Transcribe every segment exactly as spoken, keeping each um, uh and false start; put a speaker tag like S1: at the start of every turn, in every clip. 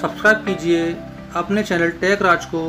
S1: Subscribe कीजिए अपने channel take राज को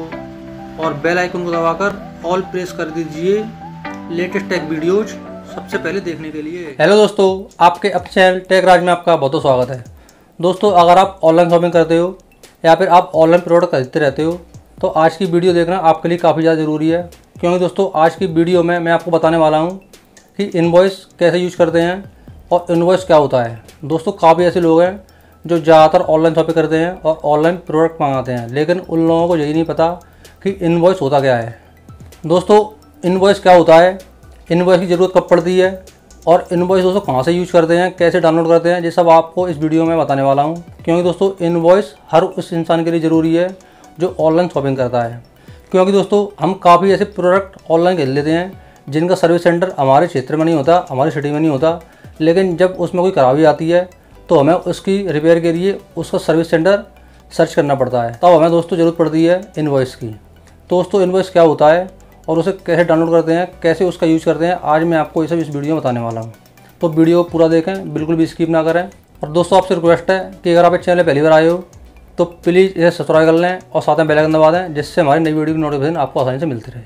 S1: और बेल आइकन को दबाकर ऑल प्रेस कर दीजिए लेटेस्ट टेक वीडियोज सबसे पहले देखने के लिए।
S2: हेलो दोस्तों, आपके अपने चैनल टेक राज में आपका बहुत बहुत स्वागत है। दोस्तों, अगर आप ऑनलाइन शॉपिंग करते हो या फिर आप ऑनलाइन प्रोडक्ट खरीदते रहते हो तो आज की वीडियो देखना आपके लिए काफ़ी ज़्यादा ज़रूरी है, क्योंकि दोस्तों आज की वीडियो में मैं आपको बताने वाला हूँ कि इनवॉइस कैसे यूज करते हैं और इनवॉइस क्या होता है। दोस्तों, काफ़ी ऐसे लोग हैं जो ज़्यादातर ऑनलाइन शॉपिंग करते हैं और ऑनलाइन प्रोडक्ट मंगाते हैं, लेकिन उन लोगों को यही नहीं पता कि इनवॉइस होता क्या है। दोस्तों, इनवॉइस क्या होता है, इनवॉइस की ज़रूरत कब पड़ती है और इनवॉइस दोस्तों कहाँ से यूज करते हैं, कैसे डाउनलोड करते हैं, ये सब आपको इस वीडियो में बताने वाला हूँ। क्योंकि दोस्तों इनवॉइस हर उस इंसान के लिए ज़रूरी है जो ऑनलाइन शॉपिंग करता है। क्योंकि दोस्तों हम काफ़ी ऐसे प्रोडक्ट ऑनलाइन खरीद लेते हैं जिनका सर्विस सेंटर हमारे क्षेत्र में नहीं होता, हमारी सिटी में नहीं होता, लेकिन जब उसमें कोई खराबी आती है तो हमें उसकी रिपेयर के लिए उसका सर्विस सेंटर सर्च करना पड़ता है। तब हमें दोस्तों ज़रूरत पड़ती है इनवॉइस की। दोस्तों इनवॉइस क्या होता है और उसे कैसे डाउनलोड करते हैं, कैसे उसका यूज़ करते हैं, आज मैं आपको ये सब इस वीडियो में बताने वाला हूँ। तो वीडियो को पूरा देखें, बिल्कुल भी स्किप ना करें। और दोस्तों आपसे रिक्वेस्ट है कि अगर आप इस चैनल पहली बार आए हो तो प्लीज़ इसे सब्सक्राइब कर लें और साथ में बेल आइकन दबा दें, जिससे हमारी नई वीडियो की नोटिफिकेशन आपको आसानी से मिलती रहे।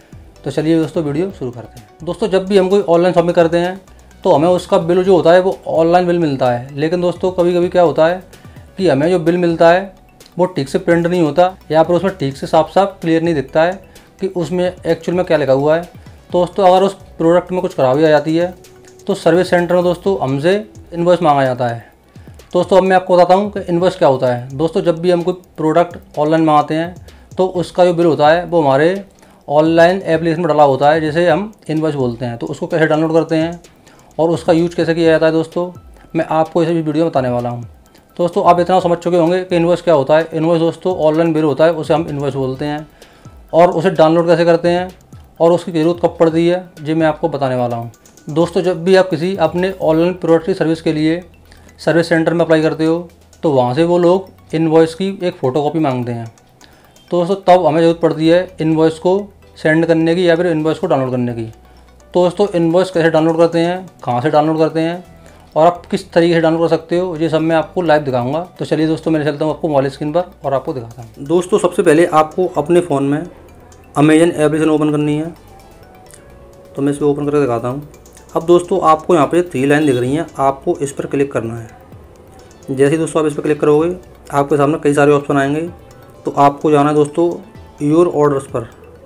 S2: तो चलिए दोस्तों वीडियो शुरू करते हैं। दोस्तों जब भी हम कोई ऑनलाइन शॉपिंग करते हैं तो हमें उसका बिल जो होता है वो ऑनलाइन बिल मिलता है, लेकिन दोस्तों कभी कभी क्या होता है कि हमें जो बिल मिलता है वो ठीक से प्रिंट नहीं होता या फिर उसमें ठीक से साफ साफ क्लियर नहीं दिखता है कि उसमें एक्चुअल में क्या लिखा हुआ है। दोस्तों अगर उस प्रोडक्ट में कुछ खराबी आ जाती है तो सर्विस सेंटर में दोस्तों हमसे इनवॉइस मांगा जाता है। दोस्तों अब मैं आपको बताता हूँ कि इनवॉइस क्या होता है। दोस्तों जब भी हम कोई प्रोडक्ट ऑनलाइन मंगाते हैं तो उसका जो बिल होता है वो हमारे ऑनलाइन एप्लीकेशन में डाला होता है, जिसे हम इनवॉइस बोलते हैं। तो उसको कैसे डाउनलोड करते हैं और उसका यूज कैसे किया जाता है दोस्तों मैं आपको इसे भी वीडियो बताने वाला हूँ। दोस्तों आप इतना समझ चुके होंगे कि इनवॉइस क्या होता है। इनवॉइस दोस्तों ऑनलाइन बिल होता है, उसे हम इनवॉइस बोलते हैं। और उसे डाउनलोड कैसे करते हैं और उसकी ज़रूरत कब पड़ती है ये मैं आपको बताने वाला हूँ। दोस्तों जब भी आप किसी अपने ऑनलाइन प्रोडक्ट की सर्विस के लिए सर्विस सेंटर में अप्लाई करते हो तो वहाँ से वो लोग इनवॉइस की एक फ़ोटोकॉपी मांगते हैं। तो दोस्तों तब हमें ज़रूरत पड़ती है इनवॉइस को सेंड करने की या फिर इनवॉइस को डाउनलोड करने की। तो दोस्तों इनवॉइस कैसे डाउनलोड करते हैं, कहाँ से डाउनलोड करते हैं और आप किस तरीके से डाउनलोड कर सकते हो, ये सब मैं आपको लाइव दिखाऊंगा। तो चलिए दोस्तों मैं चलता हूँ आपको मोबाइल स्क्रीन पर और आपको दिखाता हूँ। दोस्तों सबसे पहले आपको अपने फ़ोन में अमेजन एप्लीकेशन ओपन करनी है, तो मैं इसे ओपन करके दिखाता हूँ। अब दोस्तों आपको यहाँ पे थ्री लाइन दिख रही हैं, आपको इस पर क्लिक करना है। जैसे ही दोस्तों आप इस पर क्लिक करोगे आपके सामने कई सारे ऑप्शन आएंगे। तो आपको जाना है दोस्तों योर ऑर्डर्स पर।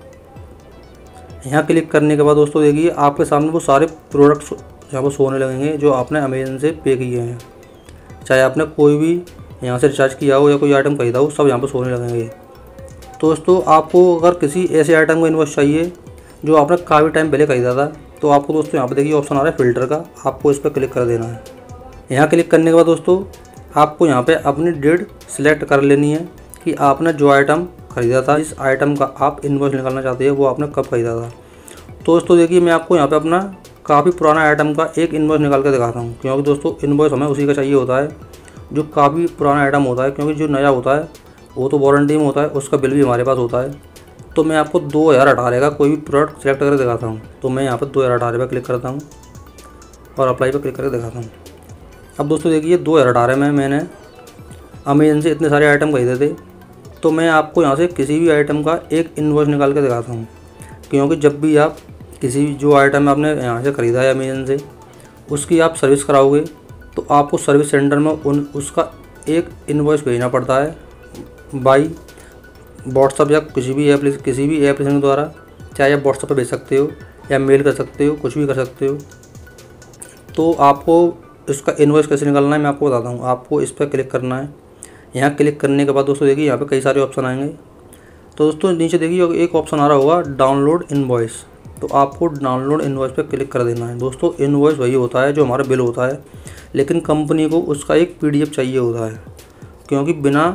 S2: यहाँ क्लिक करने के बाद दोस्तों देखिए आपके सामने वो सारे प्रोडक्ट्स यहाँ पर सोने लगेंगे जो आपने अमेजन से पे किए हैं। चाहे आपने कोई भी यहाँ से रिचार्ज किया हो या कोई आइटम खरीदा हो, सब यहाँ पर सोने लगेंगे। तो दोस्तों आपको अगर किसी ऐसे आइटम का इनवॉइस चाहिए जो आपने काफ़ी टाइम पहले खरीदा था तो आपको दोस्तों यहाँ पर देखिए ऑप्शन आ रहा है फ़िल्टर का, आपको इस पर क्लिक कर देना है। यहाँ क्लिक करने के बाद दोस्तों आपको यहाँ पर अपनी डेट सिलेक्ट कर लेनी है कि आपने जो आइटम ख़रीदा था, इस आइटम का आप इनवॉइस निकालना चाहते हैं वो आपने कब ख़रीदा था। तो दोस्तों देखिए मैं आपको यहाँ पे अपना काफ़ी पुराना आइटम का एक इनवॉइस निकाल कर दिखाता हूँ, क्योंकि दोस्तों इनवॉइस हमें उसी का चाहिए होता है जो काफ़ी पुराना आइटम होता है, क्योंकि जो नया होता है वो तो वारंटी में होता है, उसका बिल भी हमारे पास होता है। तो मैं आपको दो हज़ार अठारह का कोई भी प्रोडक्ट सेलेक्ट करके दिखाता हूँ। तो मैं यहाँ पर दो हज़ार अठारह पर क्लिक करता हूँ और अप्लाई पर क्लिक करके दिखाता हूँ। अब दोस्तों देखिए दो हज़ार अठारह में मैंने अमेजन से इतने सारे आइटम खरीदे थे, तो मैं आपको यहाँ से किसी भी आइटम का एक इनवॉइस निकाल के दिखाता हूँ। क्योंकि जब भी आप किसी जो आइटम आपने यहाँ से ख़रीदा है अमेजन से, उसकी आप सर्विस कराओगे तो आपको सर्विस सेंटर में उन उसका एक इनवॉइस भेजना पड़ता है बाई व्हाट्सअप या किसी भी एप्ली किसी भी एप्लीकेशन द्वारा। चाहे आप व्हाट्सअप पर भेज सकते हो या मेल कर सकते हो, कुछ भी कर सकते हो। तो आपको इसका इनवॉइस कैसे निकालना है मैं आपको बताता हूँ। आपको इस पर क्लिक करना है। यहाँ क्लिक करने के बाद दोस्तों देखिए यहाँ पे कई सारे ऑप्शन आएंगे। तो दोस्तों नीचे देखिए एक ऑप्शन आ रहा होगा डाउनलोड इनवॉइस, तो आपको डाउनलोड इनवॉइस पे क्लिक कर देना है। दोस्तों इनवॉइस वही होता है जो हमारा बिल होता है, लेकिन कंपनी को उसका एक पीडीएफ चाहिए होता है, क्योंकि बिना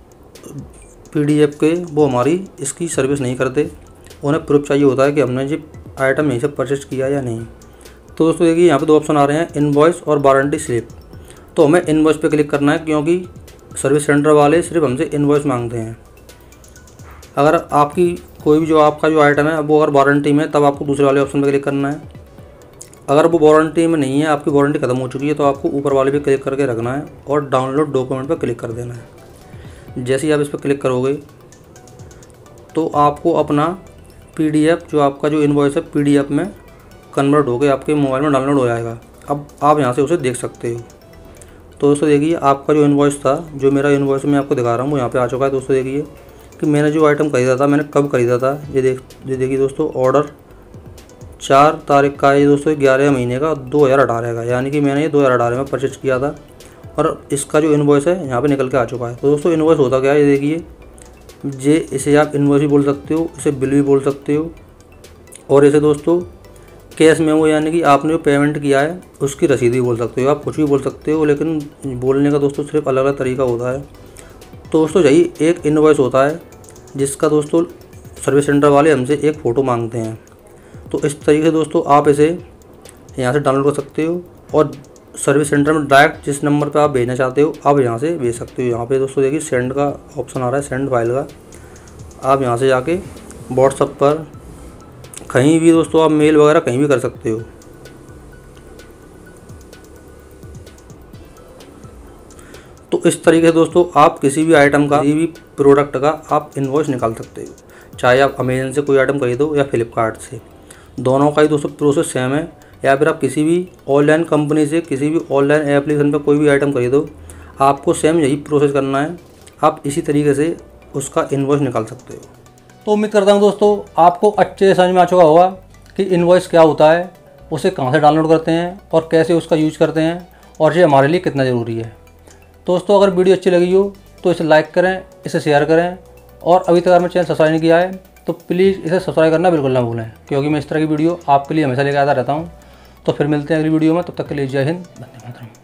S2: पीडीएफ के वो हमारी इसकी सर्विस नहीं करते। उन्हें प्रूफ चाहिए होता है कि हमने जो आइटम यहीं से परचेज किया या नहीं। तो दोस्तों देखिए यहाँ पर दो ऑप्शन आ रहे हैं, इनवॉइस और वारंटी स्लिप। तो हमें इनवॉइस पे क्लिक करना है, क्योंकि सर्विस सेंटर वाले सिर्फ हमसे इनवॉइस मांगते हैं। अगर आपकी कोई भी जो आपका जो आइटम है वो अगर वारंटी में, तब आपको दूसरे वाले ऑप्शन पे क्लिक करना है। अगर वो वारंटी में नहीं है, आपकी वारंटी खत्म हो चुकी है, तो आपको ऊपर वाले पे क्लिक करके रखना है और डाउनलोड डॉक्यूमेंट पर क्लिक कर देना है।
S1: जैसे ही आप इस पर क्लिक करोगे तो आपको अपना पीडीएफ जो आपका जो इनवॉइस है पीडीएफ में कन्वर्ट होकर आपके मोबाइल में डाउनलोड हो जाएगा। अब आप यहाँ से उसे देख सकते हो। तो दोस्तों देखिए आपका जो इनवॉइस था, जो मेरा इनवॉइस मैं आपको दिखा रहा हूँ वो यहाँ पे आ चुका है। दोस्तों देखिए कि मैंने जो आइटम खरीदा था, मैंने कब खरीदा था, ये देख ये देखिए दोस्तों, ऑर्डर चार तारीख का है ये दोस्तों, ग्यारह महीने का दो हज़ार अठारह का, यानी कि मैंने ये दो हज़ार अठारह में परचेज किया था और इसका जो इनवॉइस है यहाँ पे निकल के आ चुका है। तो दोस्तों इनवॉइस होता क्या है, ये देखिए, ये इसे आप इनवॉइस भी बोल सकते हो, इसे बिल भी बोल सकते हो, और इसे दोस्तों कैश मेमो यानी कि आपने जो पेमेंट किया है उसकी रसीद भी बोल सकते हो। आप कुछ भी बोल सकते हो, लेकिन बोलने का दोस्तों सिर्फ अलग अलग तरीका होता है। तो दोस्तों यही एक इनवॉइस होता है जिसका दोस्तों सर्विस सेंटर वाले हमसे एक फ़ोटो मांगते हैं। तो इस तरीके से दोस्तों आप इसे यहाँ से डाउनलोड कर सकते हो और सर्विस सेंटर में डायरेक्ट जिस नंबर पे आप भेजना चाहते हो आप यहाँ से भेज सकते हो। यहाँ पे दोस्तों देखिए सेंड का ऑप्शन आ रहा है, सेंड फाइल का। आप यहाँ से जाके व्हाट्सएप पर कहीं भी दोस्तों आप मेल वगैरह कहीं भी कर सकते हो। तो इस तरीके से दोस्तों आप किसी भी आइटम का, किसी भी प्रोडक्ट का आप इनवॉइस निकाल सकते हो, चाहे आप अमेजन से कोई आइटम खरीदो या फ्लिपकार्ट से। दोनों का ही दोस्तों प्रोसेस सेम है। या फिर आप किसी भी ऑनलाइन कंपनी से किसी भी ऑनलाइन एप्लीकेशन पर कोई भी आइटम खरीदो, आपको सेम यही प्रोसेस करना है। आप इसी तरीके से उसका इनवॉइस निकाल सकते हो।
S2: तो उम्मीद करता हूँ दोस्तों आपको अच्छे से समझ में आ चुका होगा कि इनवॉइस क्या होता है, उसे कहाँ से डाउनलोड करते हैं और कैसे उसका यूज करते हैं और ये हमारे लिए कितना ज़रूरी है। दोस्तों अगर वीडियो अच्छी लगी हो तो इसे लाइक करें, इसे शेयर करें, और अभी तक अगर मेरा चैनल सब्सक्राइब नहीं किया है तो प्लीज़ इसे सब्सक्राइब करना बिल्कुल ना भूलें, क्योंकि मैं इस तरह की वीडियो आपके लिए हमेशा लेकर आता रहता हूँ। तो फिर मिलते हैं अगली वीडियो में, तब तक के लिए जय हिंद, वंदे मातरम।